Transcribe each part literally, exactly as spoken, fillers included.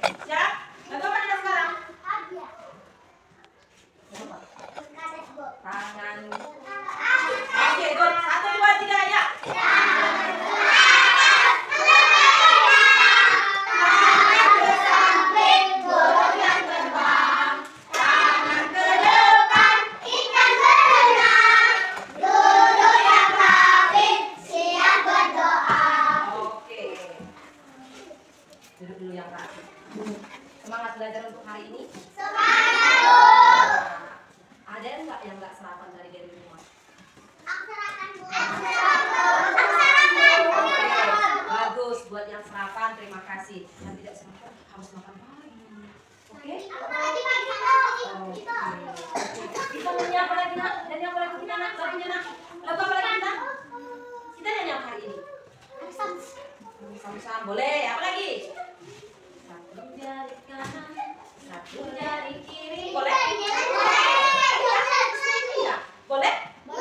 Siap? Lagu apa kita sekarang? Tangan. Oke, good. Satu, dua, tiga, ya. Duduk dulu yang rapi. Semangat belajar untuk hari ini? Semangat! Nah, ada enggak yang enggak sarapan dari dari rumah? Aku sarapan, Bu. Aku sarapan. Oke, bagus. Buat yang sarapan, terima kasih. Yang tidak sarapan harus makan pagi. Oke? Aku lagi pagi kita. Kita nyanyi apa lagi, Nak? Nyanyi apa lagi kita, Nak? Lagunya, Nak? Lagu apa lagi kita? Kita nyanyi apa hari ini? Sam-sam. Boleh. Apa lagi? Satu jari kanan, satu jari kiri. Boleh? Ya, boleh?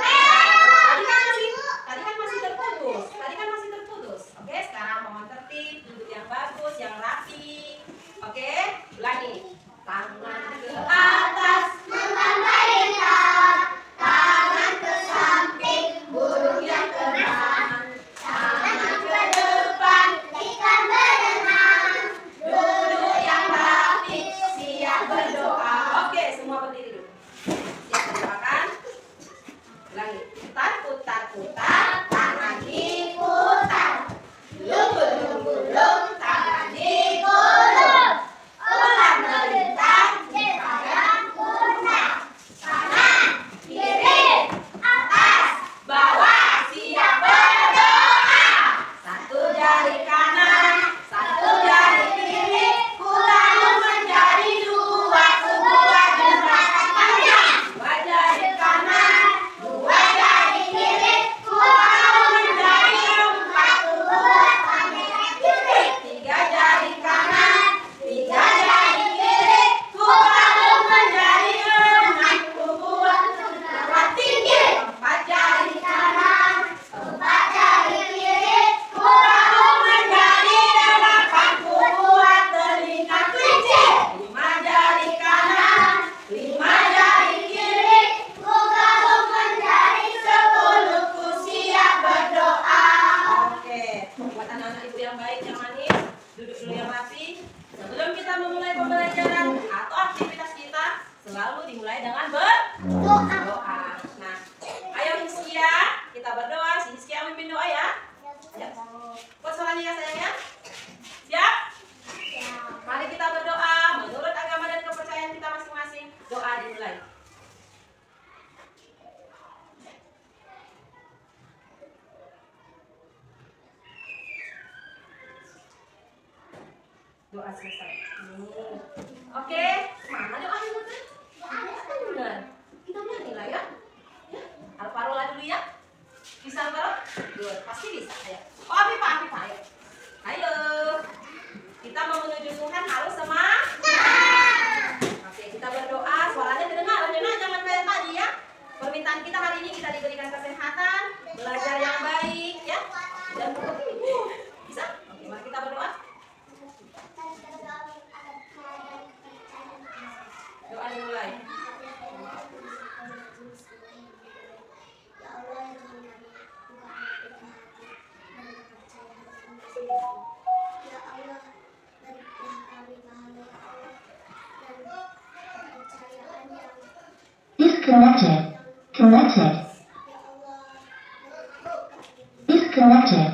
Tadi kan masih, tadi kan masih terputus. Tadi kan masih terputus. Oke, sekarang mohon tertib, duduk yang bagus, yang rapi. Oke, ulangi. Tangan ke atas, membentangkan. Tangan ke samping, burung yang terbang. Tangan ke depan, ikan berenang. Duduk yang rapi, siap berdoa. Oke, semua berdiri dulu. Siap berdoakan. Ulangi. Putar, putar, putar. Tangan diputar. Gulung, gulung, gulung. Tangan digulung. Ulang melintang di padang guna. Kanan, kiri, atas, bawah. Siap berdoa. Satu jari kanan, satu jari kiri. Ulang menjadi dua, sebuah gerakan panjang. Dua jari kanan, dua jari kiri. Ulang menjadi empat, sebuah tarian kiri. Tiga jari kanan, tiga jari kiri. Ulang menjadi enam, sebuah gerakan tinggi. Empat jari kanan, empat jari kiri. Ulang menjadi delapan, sebuah telinga kelinci. Lima jari kanan, lima jari kiri. Ulang menjadi sepuluh, ku siap berdoa. Oke, buat anak-anak ibu yang baik, yang manis, duduk dulu yang rapi. Sebelum kita memulai pembelajaran atau aktivitas kita, selalu dimulai dengan berdoa. Nah, ayo Hizkia, kita berdoa. Si Hizkia memimpin doa ya. Ya. Buat suaranya ya sayang ya. Siap? Mari kita berdoa menurut agama dan kepercayaan kita masing-masing. Doa dimulai. Doa selesai. Hmm. Oke, mana doanya betul? Benar. Kita nyanyi lah ya. Ya. Al-Farola dulu ya. Bisa Al-Farola? Good. Pasti bisa. Ayo. Oh, Afifah, Afifah, ayo. Ayo. Kita mau menuju Tuhan harus semangat. Oke, kita berdoa. Suaranya kedengaran ya, jangan kayak tadi ya. Permintaan kita hari ini kita diberikan kesehatan, belajar yang baik ya. Dan bisa? Oke, mari kita berdoa. Doa dimulai. Disconnected. Connected. Disconnected.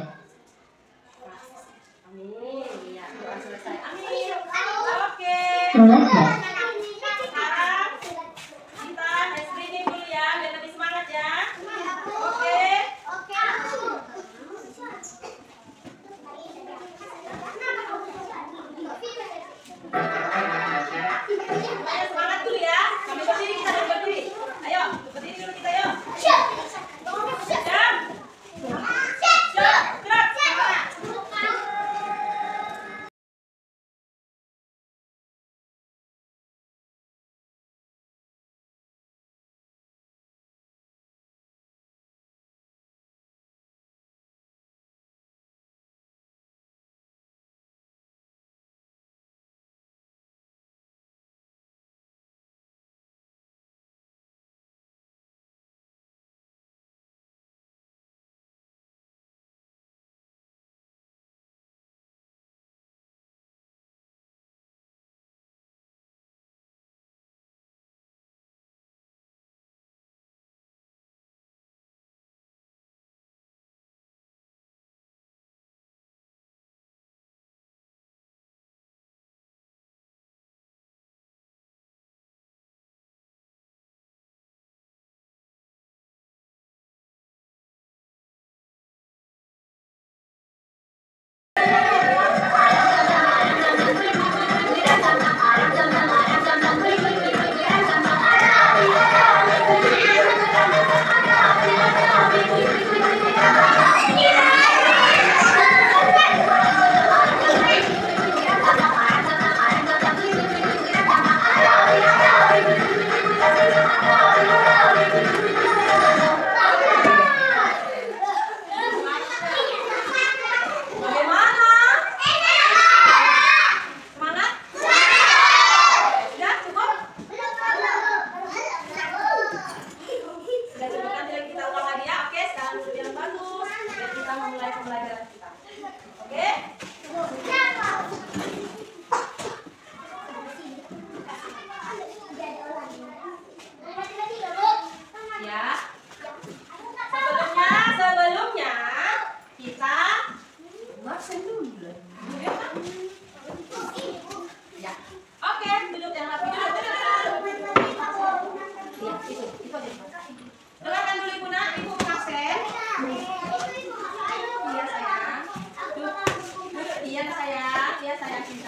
Amin. Ya, doa selesai. Amin. Oke. Connected.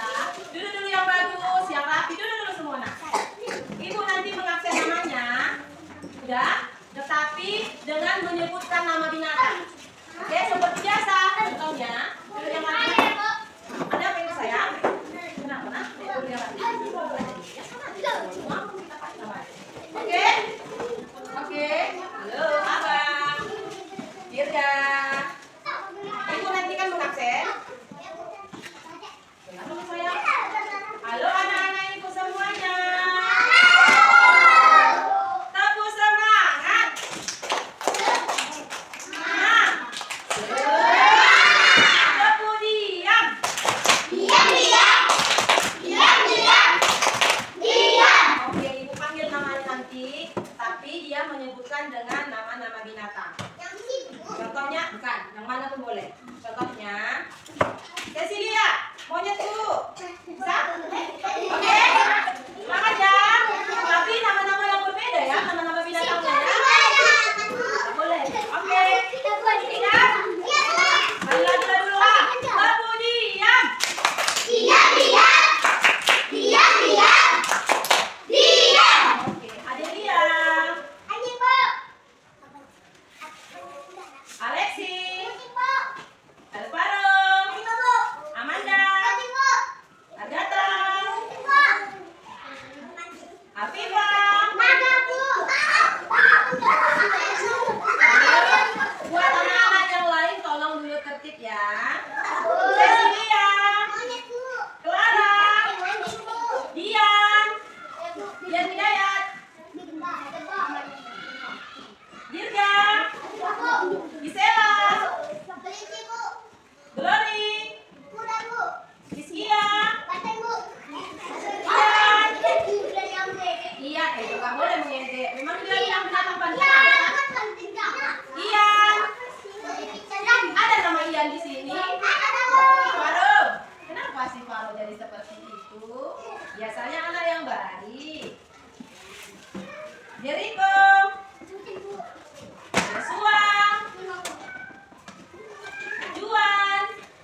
Duduk dulu yang bagus, yang rapi. Duduk dulu semua nak. Ibu nanti mengakses namanya, udah. Tetapi dengan menyebutkan nama binatang. Oke, seperti biasa. Contohnya, duduk yang rapi. Ada apa yang sayang? Kenapa nak? Duduk yang rapi. Oke, oke. Halo, abang. Dirga. Ibu nanti kan mengakses. Halo anak-anak ibu semuanya. Tepuk semangat. Nah. Tepuk diam. Diam, diam. Diam, diam. Diam. Oke, ibu panggil namanya nanti, tapi dia menyebutkan dengan nama-nama binatang. Contohnya, bukan, yang mana pun boleh. Contohnya, Cecilia, monyet dulu. Bisa? Oke? Makan ya. Tapi nama-nama yang berbeda ya, nama-nama binatangnya ya. Boleh. Oke. Ingat? Ayo lagi dulu ah. Babu diam. Diam, diam. Diam, diam. Diam. Oke, adik diam. Adik, Bu. Alexi. Alvaro. Amanda. Agatha. Afifah. Buat anak-anak yang lain tolong dulu tertib ya. Cecilia. Clara. Dian. Dian Hidayat. Dirga. Gisela. Glory. Rizkia. Iya, itu nggak boleh mengedek. Memang dia bilang binatang panjang. Ian. Ada nama Ian di sini. Faro. Kenapa sih Faro jadi seperti itu? Biasanya anak yang baik. Jericho. Joshua. Juan.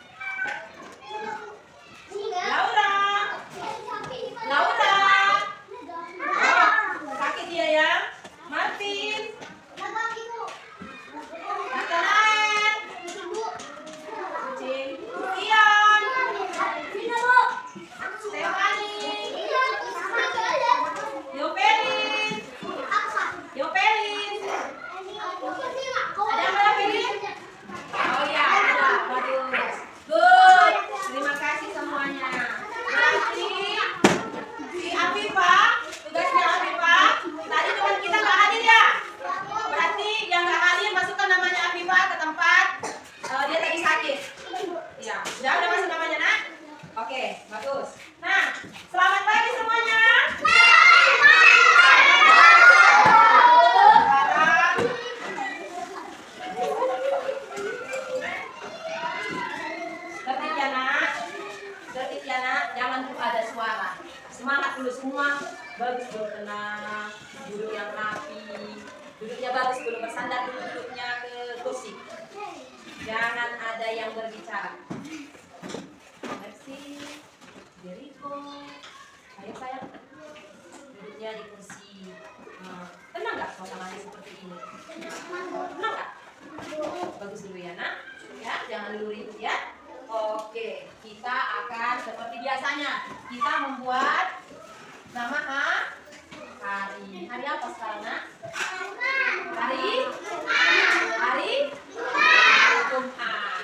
Laura. Laura. Oh, sakit dia ya. Martin. Nathanael. Cing. Ion. Stephanie. Yopelin. Yopelin. Ada apa Pelin? Oh iya, ada. Bagus. Good. Terima kasih semuanya. Berarti si Afifah, tugasnya Afifah. Tadi teman kita nggak hadir ya. Berarti yang nggak hadir masukkan namanya Afifah ke tempat uh, dia tadi sakit. Iya, sudah udah masuk namanya nak? Oke, bagus. Nah, selamat pagi semuanya. Tertib ya nak, tertib ya nak, jangan lupa ada suara. Semangat dulu semua, bagus dulu, tenang, duduk yang rapi, duduknya bagus dulu, bersandar dulu duduknya ke kursi. Jangan ada yang berbicara. Merci, Jericho, ayo sayang, duduknya di kursi. Nah, tenang nggak suasananya seperti ini? Tenang nggak? Bagus dulu ya nak, ya jangan dulu ribut ya. Oke, kita akan seperti biasanya kita membuat nama ha? hari. Hari apa sekarang nak? Hari? Hari? Jumat.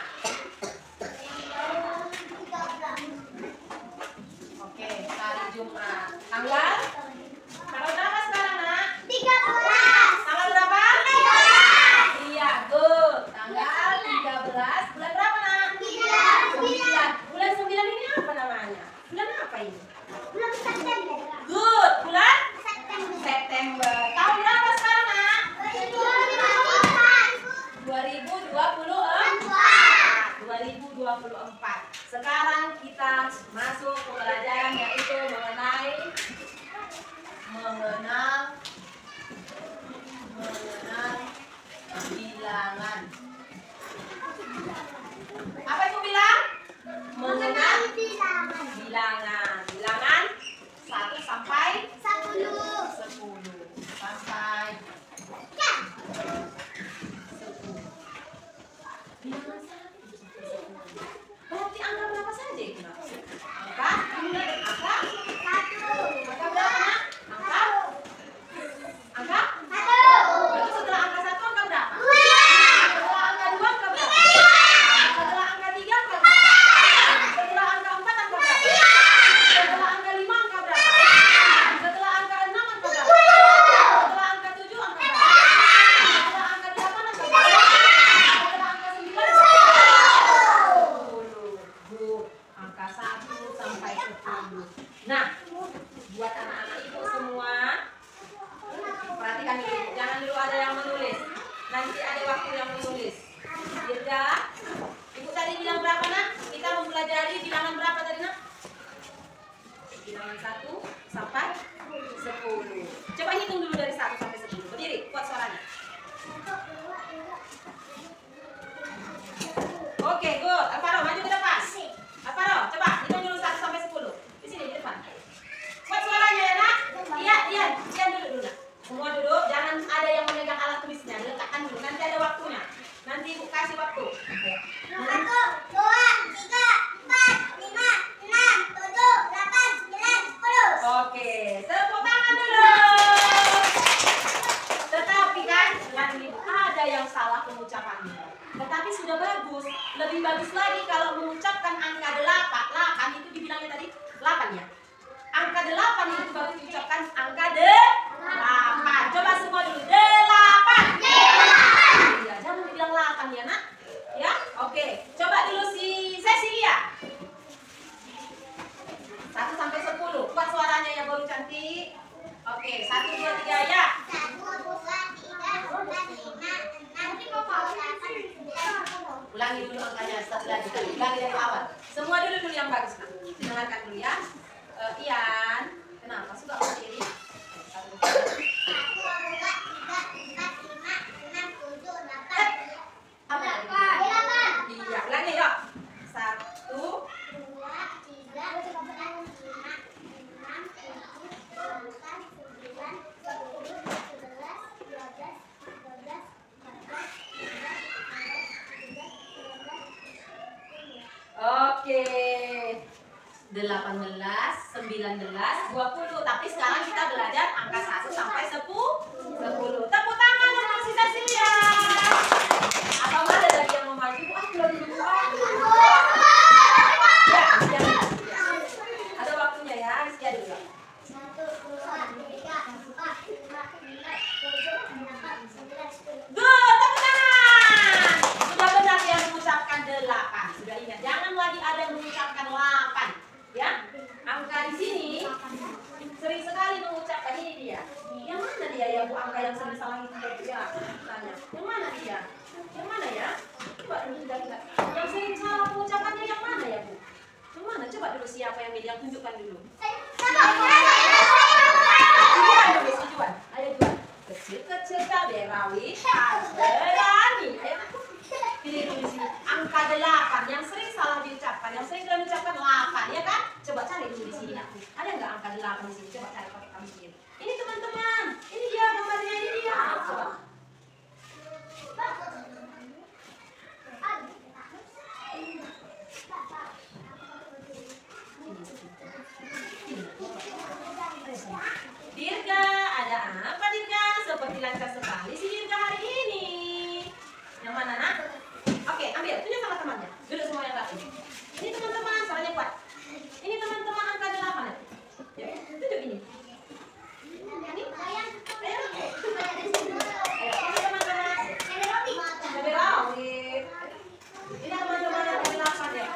Oke, hari Jumat. Tanggal? Tanggal berapa sekarang nak? tiga belas. Tanggal berapa? tiga belas. Iya, good. Tanggal tiga belas. Bulan berapa nak? sembilan. Bulan sembilan ini apa namanya? Bulan apa ini? Bulan September. Good. Bulan? September. September. Tahun berapa sekarang nak? dua ribu dua puluh empat. dua ribu dua puluh empat. Sekarang kita masuk ke pelajaran yaitu mengenai mengenal mengenal bilangan. Apa itu bilang? Mengenal bilangan. bilangan. Nah, buat anak-anak ibu semua, perhatikan dulu, jangan dulu ada yang menulis. Nanti ada waktu yang menulis. Dirga, ibu tadi bilang berapa nak? Kita mempelajari bilangan berapa tadi nak? Bilangan satu sampai sepuluh. Coba hitung dulu dari satu sampai sepuluh. Berdiri, kuat suaranya. Oke, good. Alvaro, maju ke depan. Alvaro, coba hitung dulu satu sampai sepuluh. Di sini, di depan. Kuat suaranya ya nak? Iya, iya. Diam dulu dulu nak. Semua duduk, jangan ada yang memegang alat tulisnya. Letakkan dulu, nanti ada waktunya. Nanti ibu kasih waktu. Satu, dua, tiga, empat, lima, enam, tujuh, delapan, sembilan, sepuluh. Oke, tepuk tangan dulu. Tetapi kan, dengan ibu ada yang salah pengucapannya. Tetapi sudah bagus. Lebih bagus lagi kalau mengucapkan angka delapan. delapan itu dibilangnya tadi delapan ya. Angka delapan itu baru diucapkan angka delapan. Coba semua dulu. delapan. Iya, jangan bilang delapan ya nak. Ya, oke. Coba dulu si Cecilia. satu sampai sepuluh. Buat suaranya yang baru cantik. Oke, satu, dua, tiga ya. Satu, dua, tiga, empat, lima, enam, tujuh, delapan, sembilan, sepuluh. Ulangi dulu angkanya setelah lagi tadi. Ulangi dari awal. Semua dulu dulu yang bagus nak. Dengarkan dulu ya. Uh, Ian, kenapa suka berdiri? Satu, dua, Satu, dua, tiga, empat, lima, enam, tujuh, delapan, apa tadi? delapan. Iya, ulangi yuk. Satu, Dua, tiga, empat, lima, enam, tujuh, delapan, sembilan, sepuluh, sebelas, dua belas, tiga belas, empat belas, lima belas, enam belas, tujuh belas, oke. Delapan belas, sembilan belas, dua puluh. Tapi sekarang kita belajar angka satu sampai sepuluh. Sepuluh. Tepuk tangan untuk si Cecilia. Atau ada lagi yang mau maju? Ah, belum dulu. Ya, ya, ya. Ada waktunya ya, sekian dulu. satu, dua, tiga, empat, lima, enam, tujuh, delapan, sembilan, sepuluh. Good, tepuk tangan. Sudah benar dia mengucapkan delapan. Sudah ingat, jangan lagi ada yang mengucapkan delapan. Ya, angka di sini sering sekali mengucapkan ini dia. Yang mana dia ya bu angka yang sering salah itu ya? Tanya. Yang mana dia? Yang mana ya? Coba dulu kita lihat. Yang sering salah pengucapannya yang mana ya bu? Yang mana? Coba dulu siapa yang media tunjukkan dulu. Tujuan dulu, tujuan. Ayo tujuan. Kecil-kecil cabai rawit, berani. Ayo. Pilih dulu di sini. Angka delapan yang sering salah diucapkan, yang sering kalian ucapkan delapan, ya kan? Coba cari dulu di sini nak. Ada nggak angka delapan di sini? Coba cari pakai kamu sendiri. Ini teman-teman, ini dia gambarnya, ini dia. Coba. Dirga, ada apa Dirga? Seperti lancar sekali si Dirga hari ini. Yang mana nak? Oke, ambil. Tunjuk sama temannya. Duduk semua yang rapi. Ini teman-teman, suaranya kuat. Ini teman-teman angka delapan ya. Ya, tunjuk ini. Ini. Ayo. Ayo, ini teman-teman. Cabai rawit. Ini teman-teman yang delapan ya.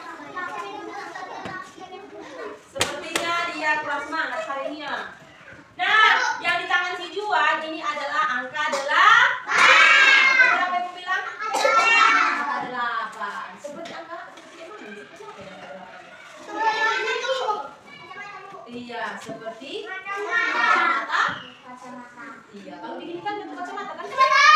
Sepertinya dia kurang semangat hari ini ya. Nah, yang di tangan si Juan ini adalah angka delapan. Berapa ibu bilang? Angka delapan. Seperti angka seperti mana? Seperti apa ya angka delapan? Iya, seperti kacamata. Iya, kalau begini kan bentuk kacamata kan?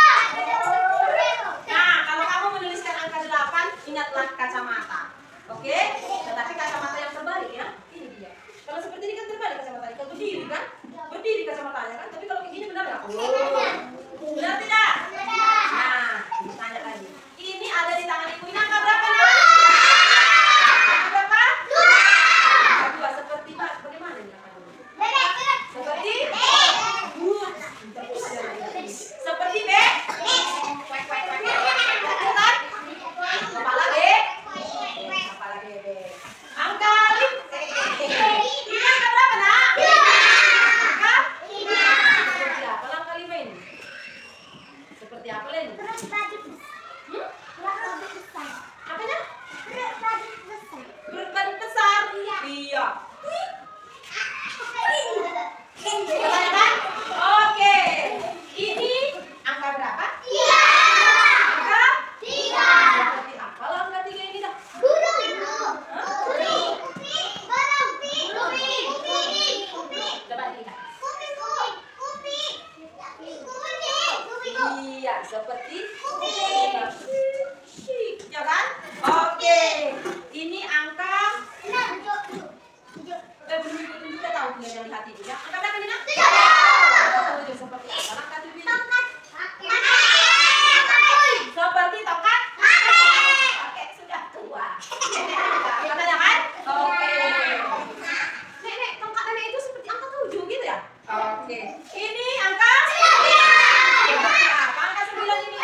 Nah, kalau kamu menuliskan angka delapan, ingatlah kacamata. Oke? Tetapi kacamata yang terbalik ya. Ini dia. Kalau seperti ini kan terbalik kacamatanya. Kalau berdiri kan? Berdiri kacamatanya kan? Tapi kalau kayak gini benar nggak? Oh. Benar tidak? Nah, tanya lagi. Ini ada di tangan ibu. Ini angka berapa nih? Angka berapa? Angka dua. Seperti apa? Bagaimana ini angka dua? Seperti? Good. Seperti B? Kwek, kwek, kwek, kwek. Bukan? Kepala B? Kepala bebek. Angka lima. Ini angka berapa nak? tahu kalian yang lihat itu ya. Angka berapa ini nak? Tujuh. Seperti apa langkah tujuh ini? Seperti tongkat. Oke, sudah tua. Katanya kan? Oke. Nenek, tongkat nenek itu seperti angka tujuh gitu ya? Oke. Ini angka seperti apa? Angka sembilan ini.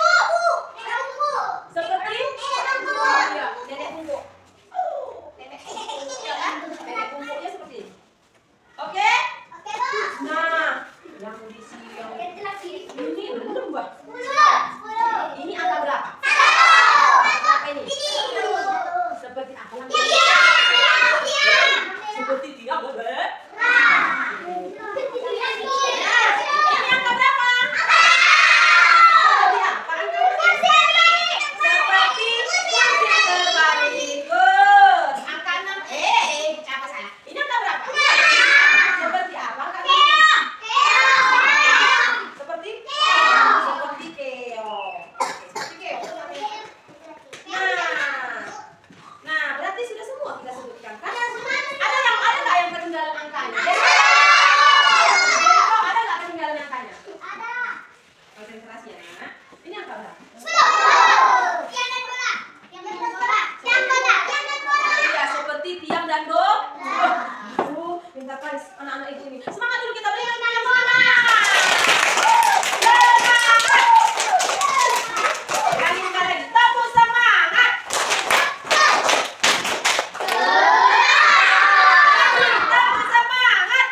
Seperti ya, nenek bungkuk. Nenek bungkuk ya kan? Nenek bungkuknya seperti ini. Oke? Nah, yang di sini yang ini belum, Mbak. Ini angka berapa? Berapa ini? Seperti apa lagi? Seperti dia, boleh? Ini angka berapa? Seperti apa? Seperti terbalik. Good. Angka enam. Eh, siapa saya? Ini angka berapa? Seperti apa? Angka enam. Seperti? Seperti keong. Seperti keong. Nah, nah berarti sudah semua kita sebutkan kan? Ada yang ada nggak yang ketinggalan angkanya? Ada nggak ketinggalan angkanya? Konsentrasi ya. Ini angka berapa? Iya, seperti tiang dan dom. Oh, pintar kali anak-anak ibu ini. Semangat dulu kita berikan tepuk tangan. Semangat. Lagi sekali lagi, tepuk semangat. Tepuk semangat.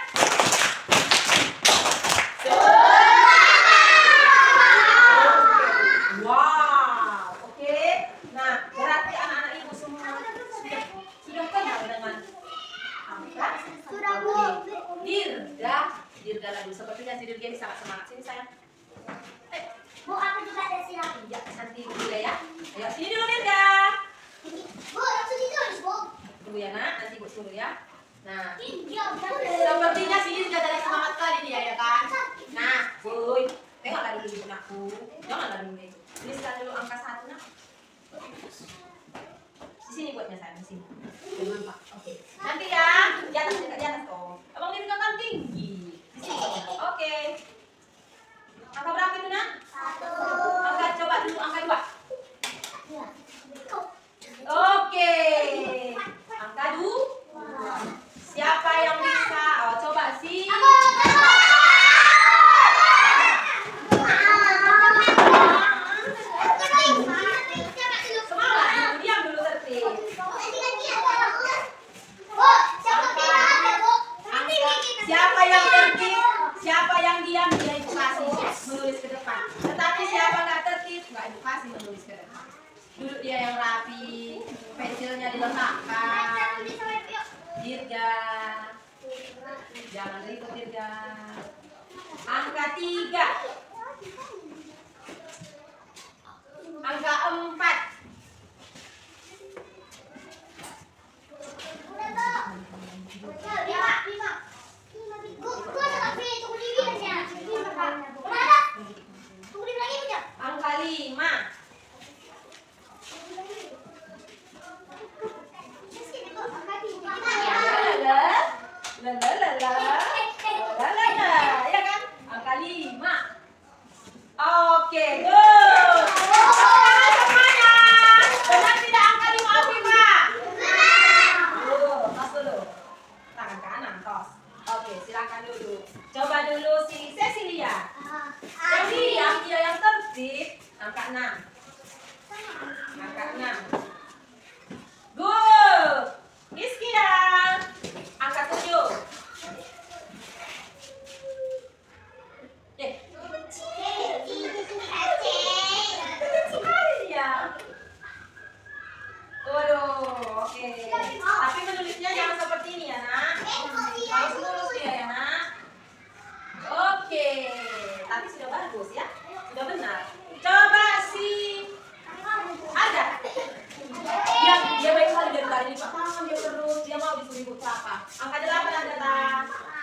Wow, oke. Nah, berarti anak-anak ibu semua sudah sudah kenal dengan angka. Oke. Dirga, Dirga lagi. Sepertinya si Dirga ini sangat semangat. Sini sayang. Eh, ya, nanti dulu ya. Ayo sini dulu Dirga. Tunggu ya nak, nanti ibu suruh ya. Nah, sepertinya si Dirga ada semangat kali dia ya kan. Nah, boy, tengoklah dulu ibu aku. Janganlah dulu itu. Ini sekarang dulu angka satu nak. Di sini buatnya sayang, di sini. Jangan Pak. Oke. Nanti ya, di atas dekat di atas dong. Abang ini kan tinggi. Di sini buatnya. Oke. Angka berapa itu nak? Angka coba dulu angka dua. Oke. Angka dua. Siapa yang bisa? Oh, coba sih. Semangat, diam dulu tertib. Siapa yang tertib, siapa yang diam dia edukasi menulis ke depan. Tetapi siapa nggak tertib nggak edukasi menulis ke depan. Duduk dia yang rapi, pensilnya diletakkan. Dirga, jangan ribut Dirga. Angka tiga, angka empat. Angka lima. Lalalala, ya kan? Angka lima. Oke, good. Tangan semuanya. Benar tidak angka lima Afifah? Dulu, tos dulu. Tangan kanan, tos. Oke, silakan dulu. Coba dulu si Cecilia. Yang diam, dia yang tertib. Angka enam. Angka enam. Good. Iskia. Angka tujuh. Eh, sekali dia. Waduh, oke. Tapi menulisnya jangan seperti ini ya, nak. Harus lurus dia ya, nak. Oke. Tapi sudah bagus ya. Sudah benar. Coba si ada. Dia dia baik sekali dari tadi lipat tangan dia terus. Dia mau disuruh ibu apa? Angka delapan ada tak?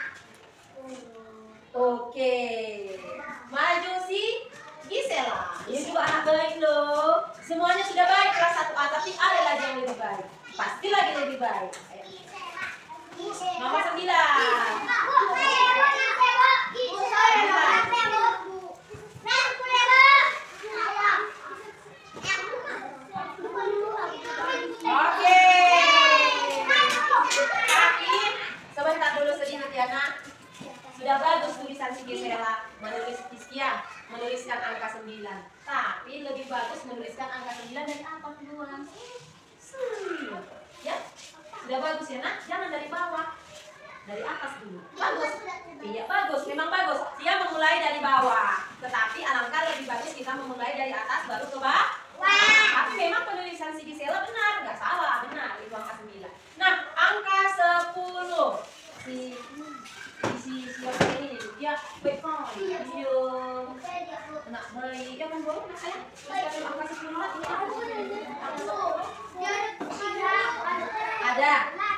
Oke. Maju si Gisela. Ini juga anak baik loh. Semuanya sudah baik kelas satu A, tapi ada lagi yang lebih baik. Pasti lagi lebih baik. Ayo. Nomor sembilan. ya nak. Sudah bagus tulisan si Gisela menulis sekian, menuliskan angka sembilan. Tapi lebih bagus menuliskan angka sembilan dari atas duluan. Ya, sudah bagus ya nak. Jangan dari bawah, dari atas dulu. Bagus. Iya bagus, memang bagus. Dia memulai dari bawah. Tetapi alangkah lebih bagus kita memulai dari atas baru ke bawah. Tapi memang penulisan si Gisela benar, nggak salah, benar itu angka sembilan. Nah, angka sepuluh. Si si siapa ini dia baik kali dia nak baik ya kan boleh nak saya saya angka sepuluh ini ada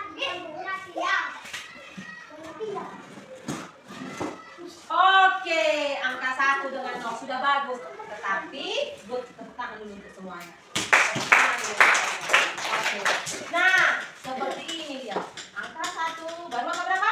oke angka satu dengan nol sudah bagus tetapi buat tepuk tangan dulu untuk semuanya. Oke nah seperti ini dia angka satu baru angka berapa?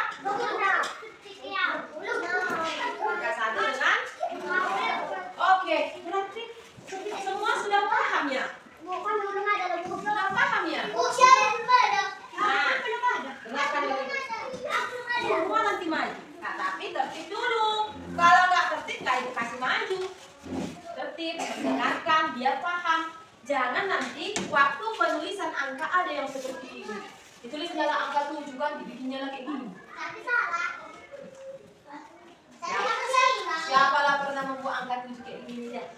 Angka satu dengan oke berarti semua sudah paham ya? Sudah paham ya? Nah, dengarkan dulu. Semua nanti maju. Nah, tapi tertib dulu. Kalau nggak tertib nggak itu kasih maju. Tertib, dengarkan, biar paham. Jangan nanti waktu penulisan angka ada yang seperti ini. Ditulis segala angka tujuh kan dibikinnya kayak gini. Siapa lah pernah membuat angka tujuh kayak gini ya?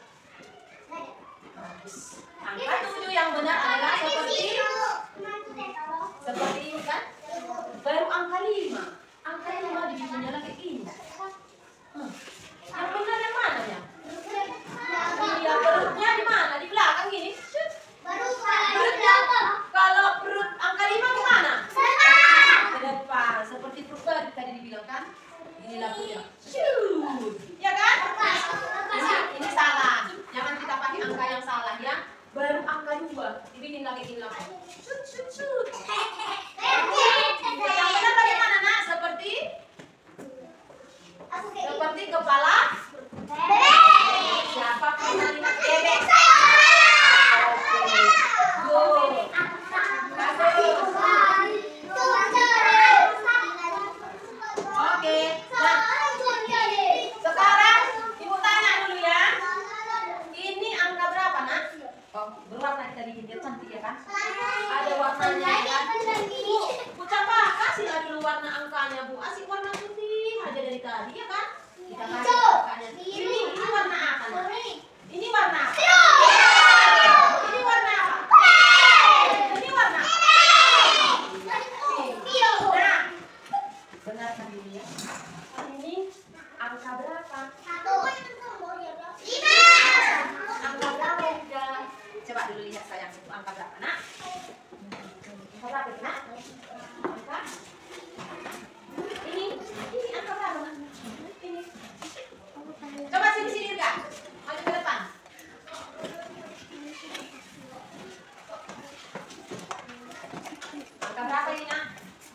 Angka tujuh yang benar adalah seperti seperti ini kan? Baru angka lima. Angka lima dibikinnya kayak gini. Hmm. Yang benar yang mana ya? Iya perutnya di mana? Di belakang gini. Perutnya kalau perut angka lima kemana? Ke depan. Seperti perut tadi dibilang kan? Inilah perutnya. Ya kan? Ini, ini salah. Jangan kita pakai angka yang salah ya. Baru angka dua dibikin lagi gini lagi. Shoot, shoot, shoot. Yang benar bagaimana nak? Seperti seperti kepala siapa pernah lihat bebek? Oke. Oke. Nah, sekarang ibu tanya dulu ya. Ini angka berapa nak? Oh, berwarna kita bikin dia cantik ya kan? Ada warnanya ya kan? Bu, Bu coba kasih lah dulu warna angkanya Bu. Asik warna putih aja dari tadi ya kan? Kita kasih angkanya. Ini, ini warna apa nak? Ini warna apa? Ini warna apa? Ini warna apa? Nah, dengarkan dulu ya. Ini angka berapa? Angka berapa ya? Coba dulu lihat sayang itu angka berapa nak? Angka berapa nak? Angka? Ini, ini angka berapa nak? Ini. Coba sini sini Irka, maju ke depan. Angka berapa ini nak?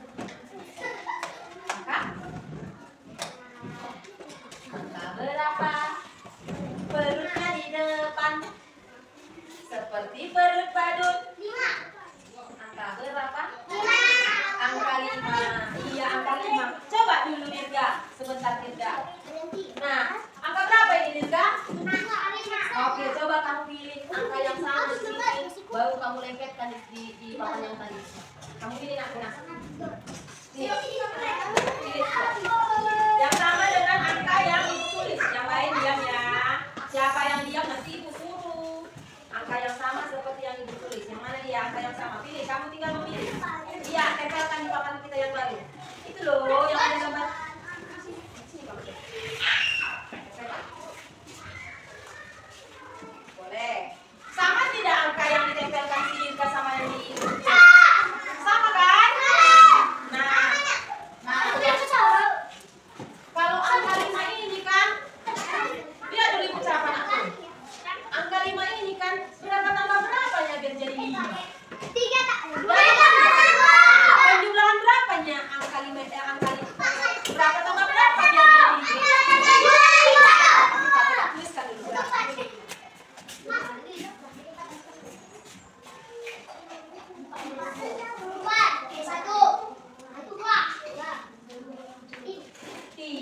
Angka? Angka berapa? Perutnya di depan. Seperti perut badut. Angka berapa? Angka lima.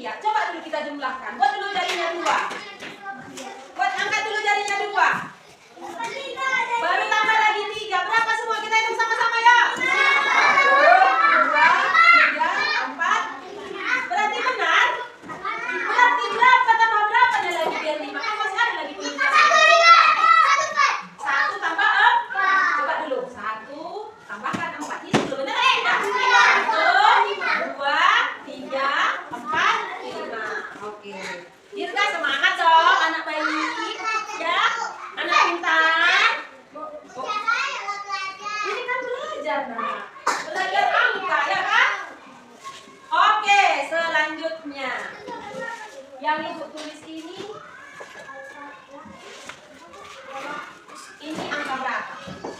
Ya, coba dulu kita jumlahkan. Buat dulu jarinya dua. Buat angkat dulu jarinya dua. Baru tambah lagi tiga. Berapa semua? Kita hitung sama-sama ya. Dua, tiga, empat. Berarti benar? Berarti berapa tambah berapanya lagi biar lima? Kan masih ada lagi kulitnya. Satu tambah empat. Coba dulu. Satu tambahkan empat. Ini dulu benar tidak? Satu, dua, tiga, empat, lima. Oke. Dirga semangat dong, anak bayi. Ya, anak pintar. Ini kan belajar, nak. Belajar angka, ya kan? Oke, selanjutnya. Yang ibu tulis ini, ini angka berapa?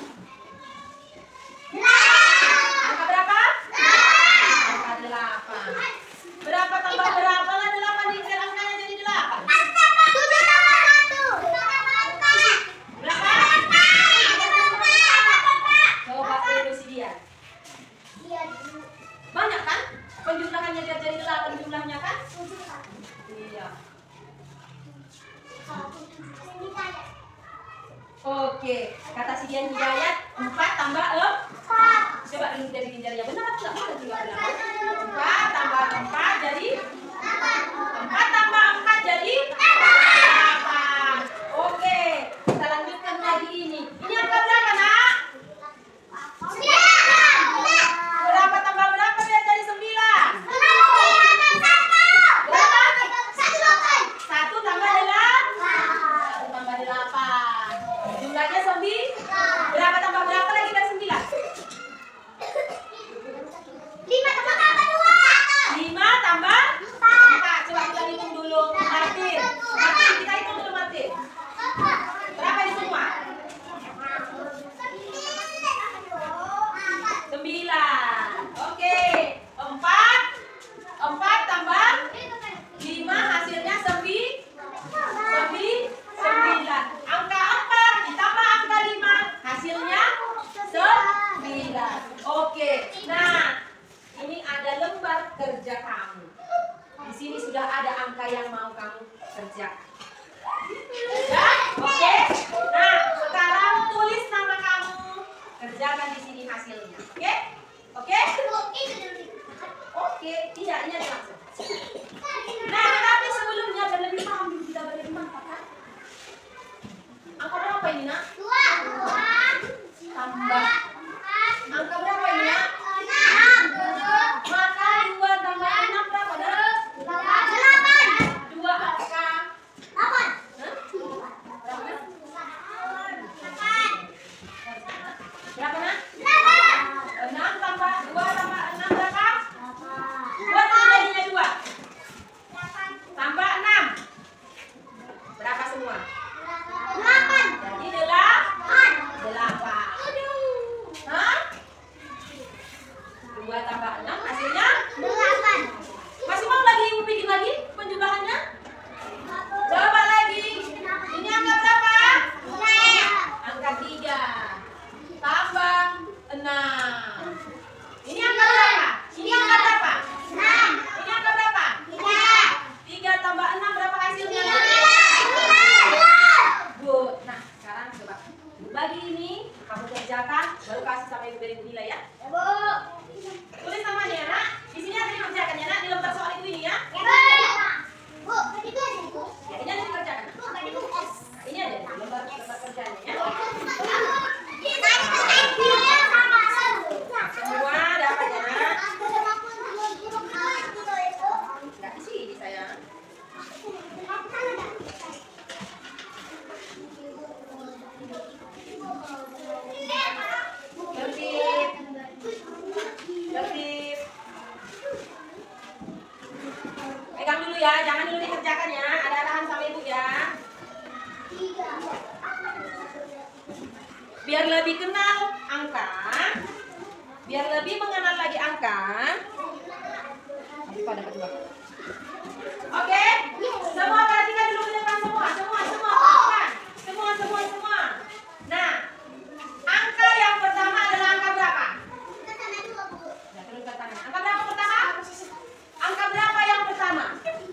Angka berapa? Angka delapan. Berapa tambah berapa lah delapan? Dikira angkanya jadi delapan. Berapa? Coba solusi dia. Banyak kan? Penjumlahannya biar jadi delapan jumlahnya kan? Iya. Oke, kata si Dian Hidayat empat tambah empat. Coba dulu dari jarinya benar atau enggak? Benar juga benar. empat tambah empat jadi empat tambah empat jadi delapan. Oke, kita lanjutkan lagi ini. Ini angka berapa, nak? Berapa tambah berapa biar jadi sembilan? Berapa? Satu tambah delapan. Satu tambah delapan. Jumlahnya sembilan. Berapa tambah berapa lagi dari sembilan? lima tambah empat. Coba kita hitung dulu. Martin. Martin, kita hitung dulu Martin. Berapa ini semua? sembilan. Oke. empat. empat tambah lima hasilnya sembilan. sembilan. Angka empat ditambah angka lima hasilnya sembilan. Oke. Nah, ini ada lembar kerja kamu. Di sini sudah ada angka yang mau kamu kerjakan. Ya, oke. Nah, sekarang tulis nama kamu. Kerjakan di sini hasilnya. Oke? Oke? Oke, tidak, ini ada langsung. Nah, tapi sebelumnya dan lebih paham kita lebih mantap kan? Angka berapa ini, nak? Tambah. Angka berapa ini, nak? Maka dua tambah enam berapa, nak? Dua angka. Hah? Berapa? Berapa, nak? enam tambah dua tambah enam berapa? Buat jadinya dua. Tambah enam. Berapa semua? Jadi delapan. Delapan. Hah? Dua tambah enam hasilnya? Masih mau lagi ibu bikin lagi penjumlahannya? Coba lagi. Ini angka berapa? Angka tiga. Tambah enam. Ini angka berapa? Ini angka berapa? Ini angka berapa? tiga tambah enam berapa hasilnya? Good. Nah, sekarang coba bagi ini kamu kerjakan, baru kasih sama ibu dari nilai ya. Tulis namanya ya, nak. Di sini ada dikerjakan ya, nak. Di lembar soal itu ini ya. Ya, ini ada dikerjakan. Ini ada di lembar lembar kerjanya ya. Semua dapat ya, nak. Enggak di sini sayang. Tertib. Tertib. Pegang dulu ya, jangan dulu dikerjakan ya. Ada arahan sama ibu ya. Biar lebih kenal angka, biar lebih mengenal lagi angka. Oke, semua perhatikan dulu ke depan semua, semua, semua, perhatikan. Semua, semua, semua. Nah, angka yang pertama adalah angka berapa? Ya, turunkan tangan. Angka berapa pertama? Angka berapa yang pertama?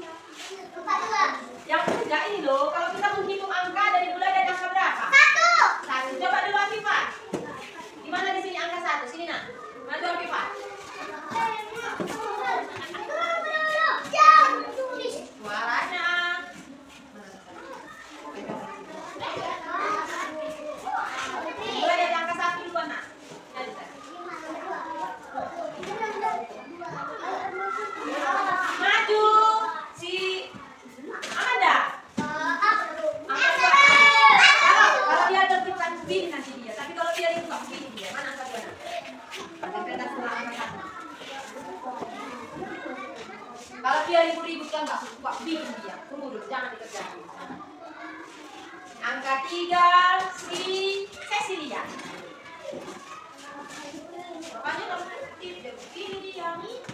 Kalau dia ribut-ribut kan nggak suka, bingung dia. Tunggu dulu, jangan dikerjakan. Angka tiga, si Cecilia. Makanya kalau begini dia.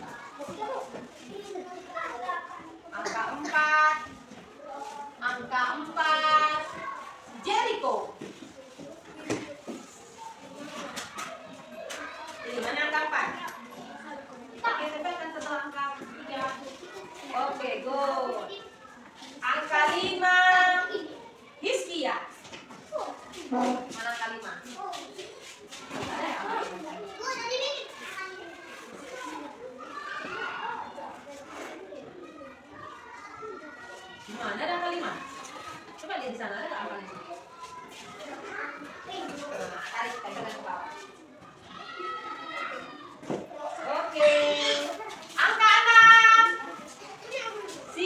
Angka empat, angka empat, Jericho. Jadi mana angka empat? Oke, tempelkan setelah angka tiga. Oke, go. Angka lima, Hiskia. Mana angka lima? Mana ada angka lima? Coba lihat di sana, ada nggak angka lima? Nah, tarik, tempelkan ke bawah. Oke. Angka enam. Si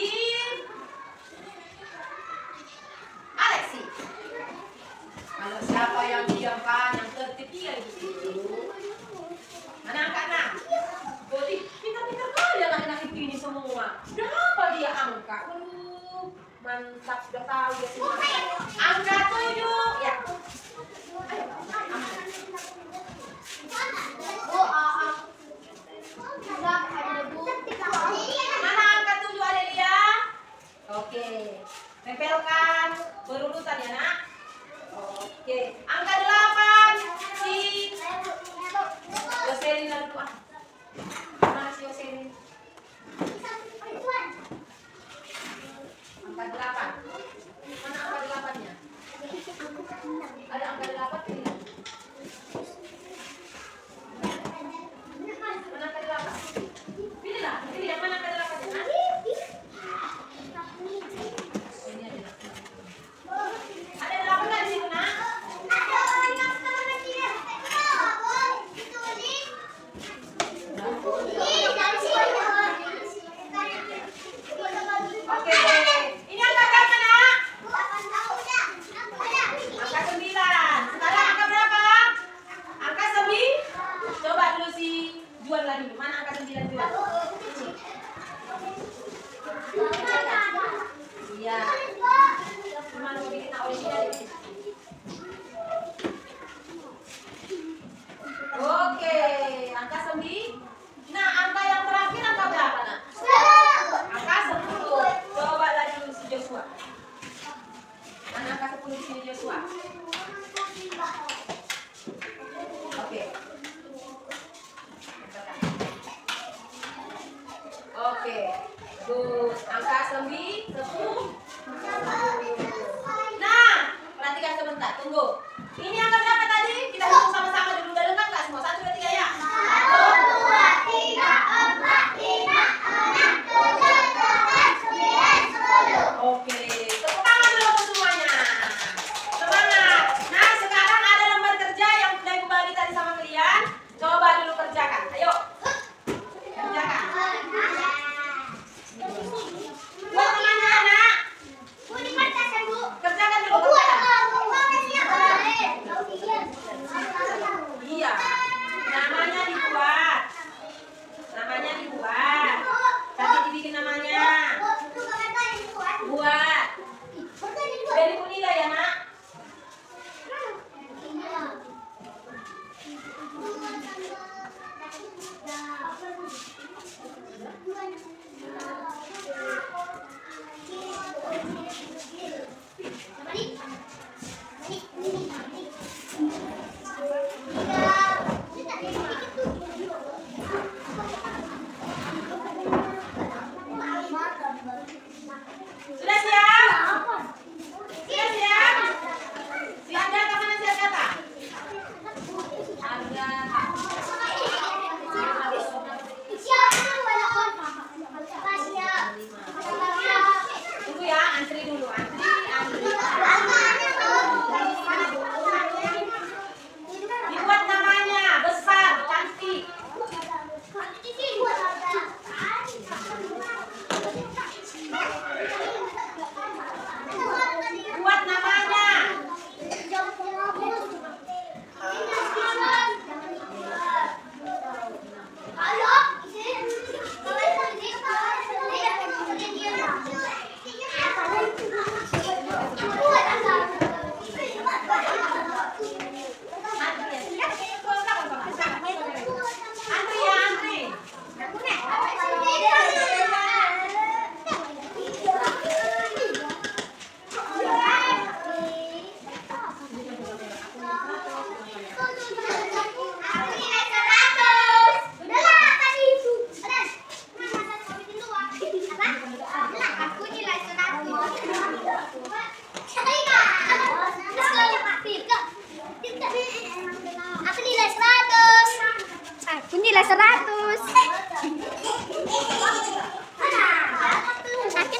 Alexi. Kalau siapa yang diam kan, yang tertib dia itu. Mana angka enam? Jadi pintar-pintar kali anak-anak itu ini semua. Berapa dia angka? Waduh, mantap, sudah tahu ya semua. Angka tujuh. Ya. Ayo, mana angka tujuh Adelia? Oke, tempelkan berurutan ya nak. Oke, angka delapan si Yoselin dulu ah. Mana si Yoselin? Angka delapan. Mana angka delapannya? Ada angka delapan tidak? Mana angka delapan? Pilihlah, pilih yang mana angka delapannya? Nah? Ini ada delapan. Ada delapan kan di situ nak? Oke, ini angka berapa nak? Angka sembilan. Sekarang angka berapa? Angka sembilan. Coba dulu si Juan lagi. Mana angka sembilan Juan? Iya. Cuma mau bikin original ini. Oke, angka sembilan. Nah, angka yang terakhir angka berapa nak? Angka sepuluh. Coba lagi dulu si Joshua. Mana angka sepuluh di sini Joshua? Oke. Oke. Good. Angka sembilan, sepuluh. Nah, perhatikan sebentar. Tunggu. Ini angka berapa tadi? Kita hitung sama-sama dulu. Udah lengkap nggak semua? Satu, dua, tiga ya. Oke, tepuk tangan dulu untuk semuanya. Semangat. Nah, sekarang ada lembar kerja yang sudah Ibu bagi tadi sama kalian. Coba dulu kerjakan. Ayo. Kerjakan. Buat temannya anak. Kerjakan dulu. Kerjakan. Bunyilah seratus. Sakit.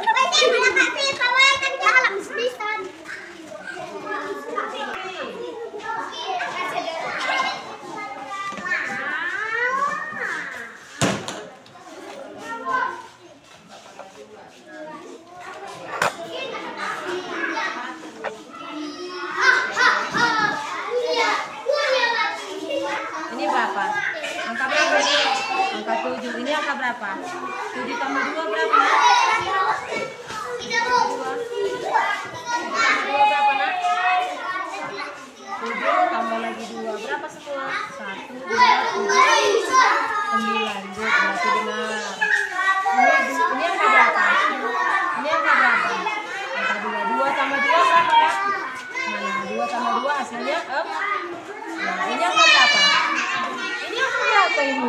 Ini berapa? Angka berapa ini? Angka tujuh. Ini angka berapa? tujuh tambah dua berapa? dua. dua berapa, Nak? tujuh tambah lagi dua. Berapa semua? satu, dua, tiga, sembilan. Good, berarti benar. Ini, ini angka berapa? Ini angka berapa? Angka dua. dua tambah dua berapa, Kak? Mana? dua tambah dua hasilnya? Em? Nah, ini angka berapa? Ini angka berapa ini?